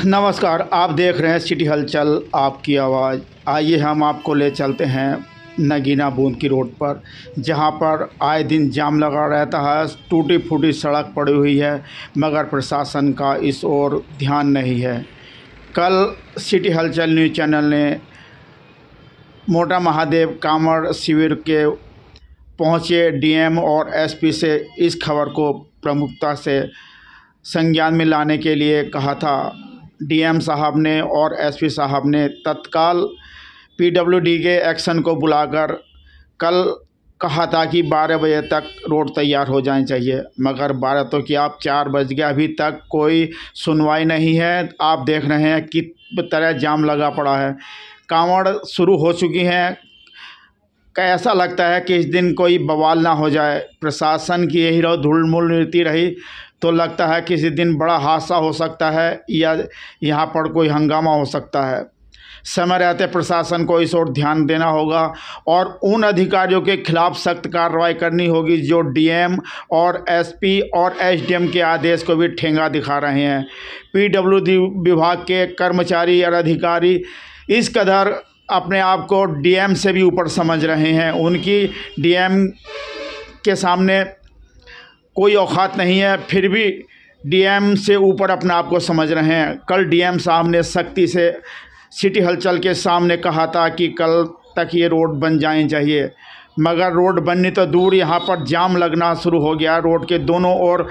नमस्कार, आप देख रहे हैं सिटी हलचल आपकी आवाज़। आइए हम आपको ले चलते हैं नगीना बूंद की रोड पर, जहां पर आए दिन जाम लगा रहता है। टूटी फूटी सड़क पड़ी हुई है, मगर प्रशासन का इस ओर ध्यान नहीं है। कल सिटी हलचल न्यूज़ चैनल ने मोटा महादेव कांवड़ शिविर के पहुंचे डीएम और एसपी से इस खबर को प्रमुखता से संज्ञान में लाने के लिए कहा था। डीएम साहब ने और एसपी साहब ने तत्काल पीडब्ल्यूडी के एक्शन को बुलाकर कल कहा था कि 12 बजे तक रोड तैयार हो जानी चाहिए, मगर 12 तो क्या, आप 4 बज गए, अभी तक कोई सुनवाई नहीं है। आप देख रहे हैं कि तरह जाम लगा पड़ा है, कांवड़ शुरू हो चुकी हैं। ऐसा लगता है कि इस दिन कोई बवाल ना हो जाए। प्रशासन की यही धूल-मूल नीति रही तो लगता है कि इस दिन बड़ा हादसा हो सकता है या यहाँ पर कोई हंगामा हो सकता है। समय रहते प्रशासन को इस ओर ध्यान देना होगा और उन अधिकारियों के खिलाफ सख्त कार्रवाई करनी होगी जो डीएम और एसपी और एसडीएम के आदेश को भी ठेंगा दिखा रहे हैं। पीडब्ल्यूडी विभाग के कर्मचारी और अधिकारी इस कदर अपने आप को डीएम से भी ऊपर समझ रहे हैं। उनकी डीएम के सामने कोई औकात नहीं है, फिर भी डीएम से ऊपर अपने आप को समझ रहे हैं। कल डीएम साहब ने सख्ती से सिटी हलचल के सामने कहा था कि कल तक ये रोड बन जानी चाहिए, मगर रोड बननी तो दूर, यहाँ पर जाम लगना शुरू हो गया। रोड के दोनों ओर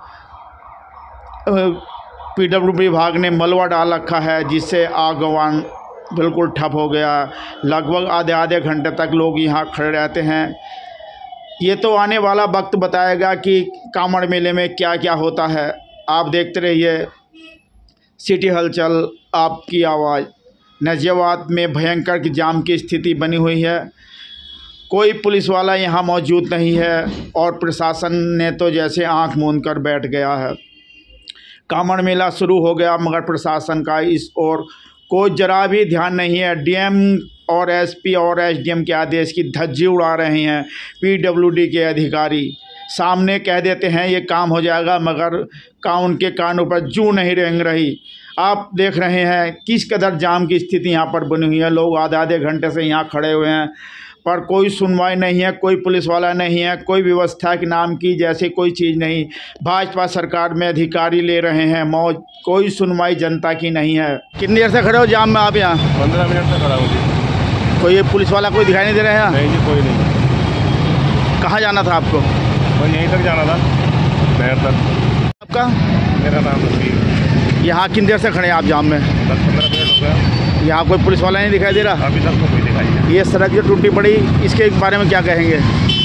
पीडब्ल्यू विभाग ने मलबा डाल रखा है, जिससे आगवान बिल्कुल ठप हो गया। लगभग आधे घंटे तक लोग यहाँ खड़े रहते हैं। ये तो आने वाला वक्त बताएगा कि कांवड़ मेले में क्या क्या होता है। आप देखते रहिए सिटी हलचल आपकी आवाज़। नाजियाबाद में भयंकर जाम की स्थिति बनी हुई है, कोई पुलिस वाला यहाँ मौजूद नहीं है और प्रशासन ने तो जैसे आंख मूंद कर बैठ गया है। कांवड़ मेला शुरू हो गया, मगर प्रशासन का इस ओर कोई जरा भी ध्यान नहीं है। डीएम और एसपी और एसडीएम के आदेश की धज्जी उड़ा रहे हैं। पीडब्ल्यूडी के अधिकारी सामने कह देते हैं ये काम हो जाएगा, मगर उनके कानों पर जू नहीं रेंग रही। आप देख रहे हैं किस कदर जाम की स्थिति यहाँ पर बनी हुई है। लोग आधे घंटे से यहाँ खड़े हुए हैं, पर कोई सुनवाई नहीं है, कोई पुलिस वाला नहीं है, कोई व्यवस्था के नाम की जैसे कोई चीज़ नहीं। भाजपा सरकार में अधिकारी ले रहे हैं मौज, कोई सुनवाई जनता की नहीं है। कितनी देर से खड़े हो जाम में आप यहाँ? 15 मिनट से खड़ा हूँ। कोई पुलिस वाला कोई दिखाई नहीं दे रहे हैं? नहीं जी, कोई नहीं। कहाँ जाना था आपको? और यहीं तक जाना था, शहर तक। आपका? मेरा नाम नसीब। यहाँ कितनी देर से खड़े हैं आप जाम में? 10-15 मिनट हो गया। यहाँ कोई पुलिस वाला नहीं दिखाई दे रहा? अभी तक तो कोई दिखाई नहीं। ये सड़क जो टूटी पड़ी, इसके बारे में क्या कहेंगे?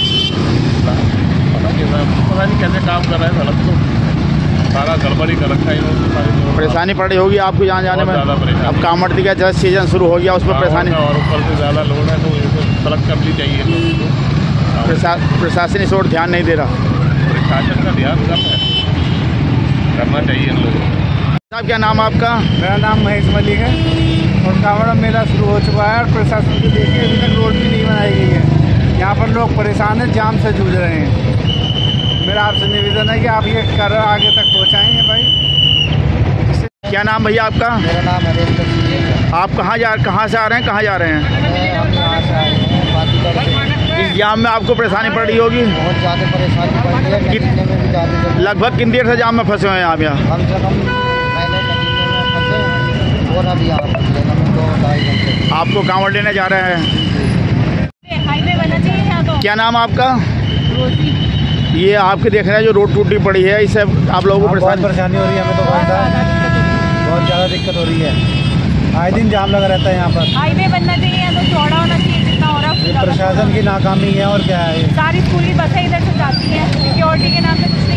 पता नहीं कैसे काम कर रहा है सड़क, तो सारा गड़बड़ी कर रखा है इन्होंने। परेशानी पड़ रही होगी आपको यहाँ जाने में? अब कांवड़ का जस्ट सीजन शुरू हो गया, उसमें परेशानी और ऊपर से ज़्यादा लोड है, तो सड़क करनी चाहिए। प्रशासन इस ओर ध्यान नहीं दे रहा। प्रशासन का ध्यान करना चाहिए इन लोगों को। साहब, क्या नाम आपका? मेरा नाम महेश मलिक है और कांवड़ मेला शुरू हो चुका है और प्रशासन की देखिए अभी तक रोड भी नहीं बनाई गई है। यहाँ पर लोग परेशान हैं, जाम से जूझ रहे हैं। मेरा आपसे निवेदन है कि आप ये कर आगे तक पहुँचाएंगे भाई। क्या नाम भैया आपका? मेरा नाम है। आप कहाँ से आ रहे हैं, कहाँ जा रहे हैं? हम यहाँ से आए हैं पातीगढ़ से। इस जाम में आपको परेशानी पड़ रही होगी? बहुत ज़्यादा परेशानी पड़ रही है, नगीने में भी ज़्यादा। लगभग कितनी देर से जाम में फंसे हुए हैं आप यहाँ? कम से कम पहले नगीने में फंसे और अभी आप 2-2.5 घंटे। आपको कांवड़ लेने जा रहे हैं? हाईवे बना चाहिए यहाँ तो। क्या नाम आपका? रोजी। ये आपके देख रहे हैं जो रोड टूटी पड़ी है, इससे आप लोगों को परेशानी हो रही है। हमें तो बहुत ज़्यादा दिक्कत हो रही है। आए दिन जाम लगा रहता है यहाँ पर। हाईवे बनना चाहिए यहाँ तो, चौड़ा होना चाहिए जितना हो रहा है। प्रशासन की नाकामी है और क्या है। सारी स्कूल की बसें इधर से जाती हैं, सिक्योरिटी के नाम पे